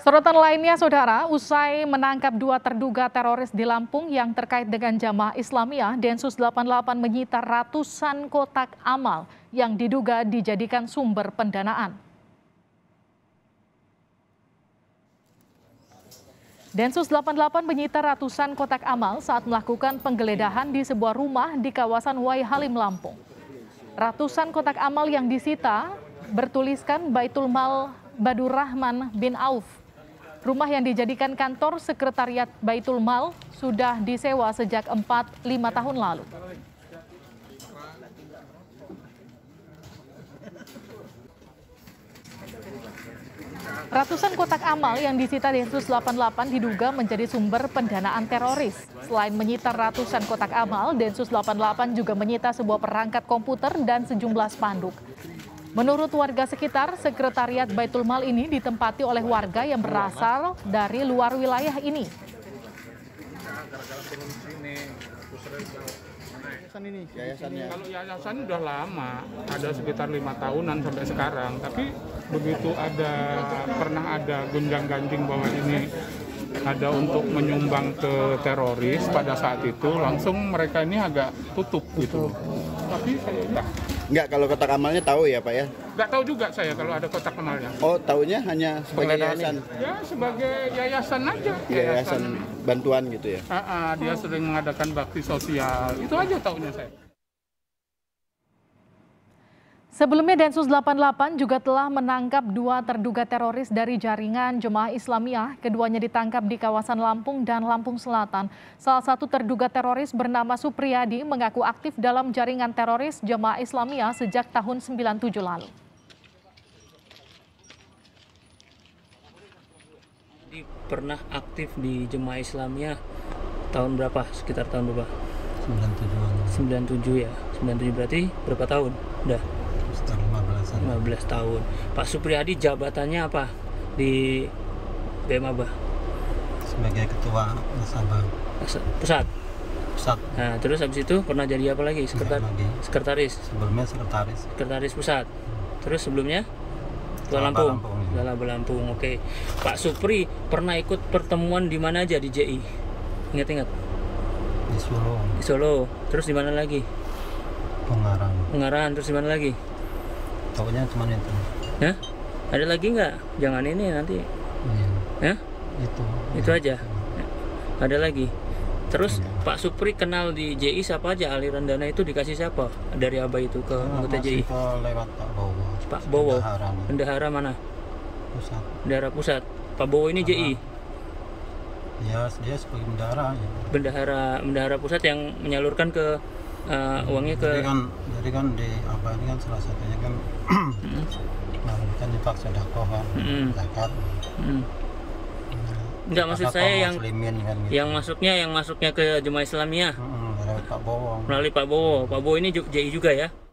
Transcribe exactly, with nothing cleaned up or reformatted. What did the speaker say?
Sorotan lainnya, Saudara, usai menangkap dua terduga teroris di Lampung yang terkait dengan Jamaah Islamiyah, Densus delapan puluh delapan menyita ratusan kotak amal yang diduga dijadikan sumber pendanaan. Densus delapan puluh delapan menyita ratusan kotak amal saat melakukan penggeledahan di sebuah rumah di kawasan Wai Halim, Lampung. Ratusan kotak amal yang disita bertuliskan Baitul Mal Badur Rahman bin Auf. Rumah yang dijadikan kantor sekretariat Baitul Mal sudah disewa sejak empat lima tahun lalu. Ratusan kotak amal yang disita Densus delapan puluh delapan diduga menjadi sumber pendanaan teroris. Selain menyita ratusan kotak amal, Densus delapan puluh delapan juga menyita sebuah perangkat komputer dan sejumlah spanduk. Menurut warga sekitar, sekretariat Baitul Mal ini ditempati oleh warga yang berasal dari luar wilayah ini. Yayasan ini, yayasannya. Kalau yayasan udah lama, ada sekitar lima tahunan sampai sekarang. Tapi begitu ada pernah ada gonjang-ganjing bahwa ini ada untuk menyumbang ke teroris pada saat itu, langsung mereka ini agak tutup gitu. Tapi saya enggak. Enggak, kalau kotak amalnya tahu ya Pak ya? Enggak tahu juga saya kalau ada kotak amalnya. Oh, tahunya hanya sebagai yayasan? Ya, sebagai yayasan aja. Yayasan, yayasan bantuan gitu ya? Ah, ah, dia sering mengadakan bakti sosial, itu aja tahunya saya. Sebelumnya Densus delapan puluh delapan juga telah menangkap dua terduga teroris dari jaringan Jemaah Islamiyah. Keduanya ditangkap di kawasan Lampung dan Lampung Selatan. Salah satu terduga teroris bernama Supriyadi mengaku aktif dalam jaringan teroris Jemaah Islamiyah sejak tahun sembilan puluh tujuh lalu. Pernah aktif di Jemaah Islamiyah tahun berapa? Sekitar tahun berapa? sembilan puluh tujuh. sembilan puluh tujuh ya. sembilan puluh tujuh berarti berapa tahun? Udah lima belas tahun. Pak Supriyadi jabatannya apa di B M A B A? Sebagai ketua nasabah pusat. Pusat. Nah, terus habis itu pernah jadi apa lagi? Sekretar lagi. Sekretaris. Sebelumnya sekretaris. Sekretaris pusat. Terus sebelumnya Ketua Lampung. Ketua Lampung. Lampung. Oke. Pak Supri pernah ikut pertemuan di mana aja di J I? Ingat-ingat? Di Solo. Di Solo. Terus di mana lagi? Pengarang. Pengarang. Terus di mana lagi? Tahunya cuma itu. Ya? Ada lagi nggak? Jangan ini nanti. Iya. Ya? Itu. Itu aja. Ya. Ada lagi. Terus ya. Pak Supri kenal di J I siapa aja? Aliran dana itu dikasih siapa? Dari Abah itu ke nah, anggota J I? Ke lewat Pak Bowo. Pak Bowo. Bendahara. Bendahara mana? Pusat. Bendahara pusat. Pak Bowo ini J I? Ya, dia sebagai bendahara. Ya. Bendahara, bendahara pusat yang menyalurkan ke uh, uangnya ke. Jadi kan, jadi kan di apa ini kan salah satunya kan. Mm. Kan infak sedekah kan, Mm. zakat. Mm. Enggak, maksud saya yang muslimin, kan, gitu. yang masuknya yang masuknya ke Jemaah Islamiyah. Hmm, dari Pak Bowo. Melalui Pak Bowo. Pak Bowo ini J I juga ya?